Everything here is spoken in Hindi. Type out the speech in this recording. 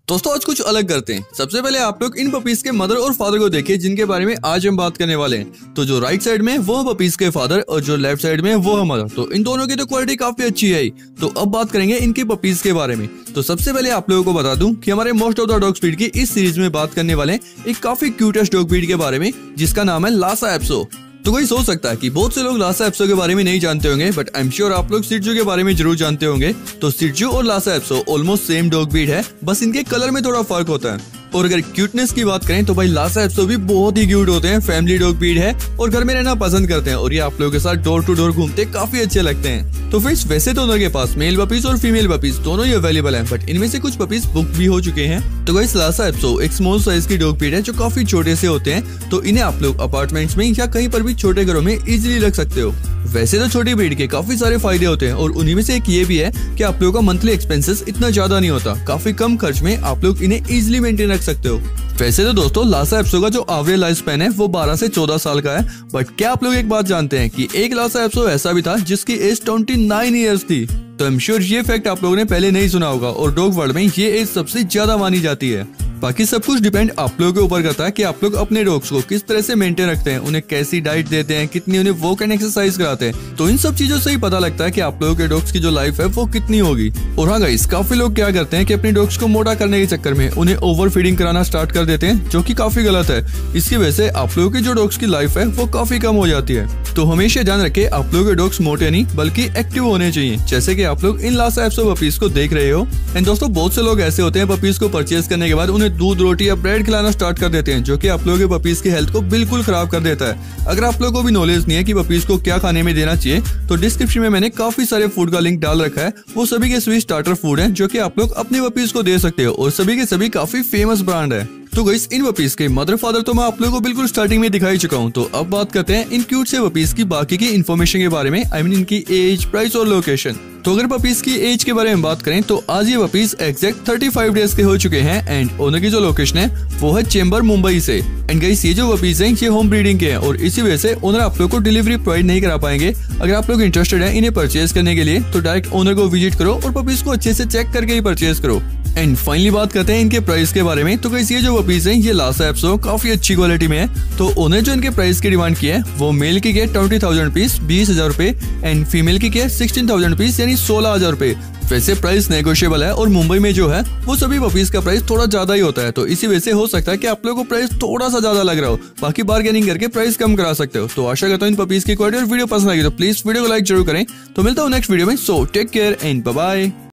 दोस्तों आज कुछ अलग करते हैं। सबसे पहले आप लोग इन पपीज के मदर और फादर को देखिए, जिनके बारे में आज हम बात करने वाले हैं। तो जो राइट साइड में वो है पपीज के फादर और जो लेफ्ट साइड में वो है मदर। तो इन दोनों की तो क्वालिटी काफी अच्छी है। तो अब बात करेंगे इनके पपीज के बारे में। तो सबसे पहले आप लोगों को बता दूं कि हमारे most of the dog breed की इस सीरीज में बात करने वाले एक काफी क्यूटेस्ट डॉग ब्रीड के बारे में, जिसका नाम है लासा एप्सो। तो कोई सोच सकता है कि बहुत से लोग लासा एप्सो के बारे में नहीं जानते होंगे, बट आई एम श्योर आप लोग शिट्जू के बारे में जरूर जानते होंगे। तो शिट्जू और Lhasa Apso almost same dog breed है, बस इनके कलर में थोड़ा फर्क होता है। और अगर क्यूटनेस की बात करें तो भाई लासा एप्सो भी बहुत ही क्यूट होते हैं। फैमिली डॉग ब्रीड है और घर में रहना पसंद करते हैं और ये आप लोगों के साथ डोर टू डोर घूमते काफी अच्छे लगते हैं। तो फ्रेंड्स, वैसे तो उनके पास मेल पपीज और फीमेल पपीज दोनों ही अवेलेबल हैं, बट इनमें से कुछ पपीज बुक भी हो चुके हैं। तो गाइस लासा एप्सो एक स्मॉल साइज की डॉग ब्रीड है जो काफी छोटे से होते हैं। तो इन्हें आप लोग अपार्टमेंट्स में या कहीं पर भी छोटे घरों में इजीली रख सकते हो। वैसे तो छोटी ब्रीड के काफी सारे फायदे होते हैं और उन्हीं में से एक ये भी है कि आप लोगों का मंथली एक्सपेंसेस इतना ज्यादा नहीं होता। काफी कम खर्च में आप लोग इन्हें इजीली मेंटेन रख सकते हो। वैसे तो दोस्तों लासा एप्सो का जो एवरेज लाइफ स्पैन है वो 12 से 14 साल का है, बट क्या आप लोग एक बात जानते हैं कि एक लासा एप्सो ऐसा भी था जिसकी एज 29 ईयर्स थी। तो आई एम श्योर ये फैक्ट आप लोगों ने पहले नहीं सुना होगा और डॉग वर्ल्ड में ये एज सबसे ज्यादा मानी जाती है। बाकी सब कुछ डिपेंड आप लोगों के ऊपर करता है कि आप लोग अपने डॉग्स को किस तरह से मेंटेन रखते हैं, उन्हें कैसी डाइट देते हैं, कितनी उन्हें वॉक एंड एक्सरसाइज कराते हैं। तो इन सब चीजों से ही पता लगता है कि आप लोगों के डॉग्स की जो लाइफ है वो कितनी होगी। और हाँ गाइस, काफी लोग क्या करते हैं कि अपने डॉग्स को मोटा करने के चक्कर में उन्हें ओवर फीडिंग कराना स्टार्ट कर देते हैं, जो कि काफी गलत है। इसकी वजह से आप लोगों की जो डॉग्स की लाइफ है वो काफी कम हो जाती है। तो हमेशा ध्यान रखें, आप लोगों के डॉग्स मोटे नहीं बल्कि एक्टिव होने चाहिए, जैसे कि आप लोग इन लासा एप्सो पपीज को देख रहे हो। एंड दोस्तों बहुत से लोग ऐसे होते हैं पपीज को परचेज करने के बाद उन्हें दूध, रोटी या ब्रेड खिलाना स्टार्ट कर देते हैं, जो कि आप लोगों के पपीज की हेल्थ को बिल्कुल खराब कर देता है। अगर आप लोगों को भी नॉलेज नहीं है कि पपीज को क्या खाने में देना चाहिए, तो डिस्क्रिप्शन में मैंने काफी सारे फूड का लिंक डाल रखा है। वो सभी के सभी स्टार्टर फूड हैं जो कि आप लोग अपने पपीज को दे सकते हो और सभी के सभी काफी फेमस ब्रांड है। तो गाइस, इन पपीज के मदर फादर तो मैं आप लोगों को बिल्कुल स्टार्टिंग में दिखा ही चुका हूँ। तो अब बात करते हैं इन क्यूट से पपीज की बाकी की इन्फॉर्मेशन के बारे में, आई मीन इनकी एज, प्राइस और लोकेशन। तो अगर पपीज की एज के बारे में बात करें तो आज ये पपीज एग्जैक्ट 35 डेज के हो चुके हैं एंड ओनर की जो लोकेशन है वो है चेंबर, मुंबई से। एंड गाइस, ये जो पपीज हैं ये होम ब्रीडिंग के हैं और इसी वजह से ओनर आप लोग को डिलीवरी प्रोवाइड नहीं करा पाएंगे। अगर आप लोग इंटरेस्टेड हैं इन्हें परचेज करने के लिए तो डायरेक्ट ओनर को विजिट करो और पपीज को अच्छे से चेक करके ही परचेज करो। एंड फाइनली बात करते हैं इनके प्राइस के बारे में। तो गाइस, ये जो पपीज हैं ये लासा एप्सो काफी अच्छी क्वालिटी में है। तो ओनर जो इनके प्राइस की डिमांड की है वो मेल की 20,000 रुपीज, 20,000 रुपए एंड फीमेल की 16,000 रुपीज यानी 16,000 रुपए। वैसे प्राइस नेगोशिएबल है और मुंबई में जो है वो सभी पपीज का प्राइस थोड़ा ज्यादा ही होता है। तो इसी वजह से हो सकता है कि आप लोगों को प्राइस थोड़ा सा ज्यादा लग रहा हो, बाकी बार्गेनिंग करके प्राइस कम करा सकते हो। तो आशा करता हूँ इन पपीज की क्वालिटी और वीडियो पसंद आई तो प्लीज वीडियो को लाइक जरूर करें। तो मिलता हूँ नेक्स्ट वीडियो में। So take care and bye bye.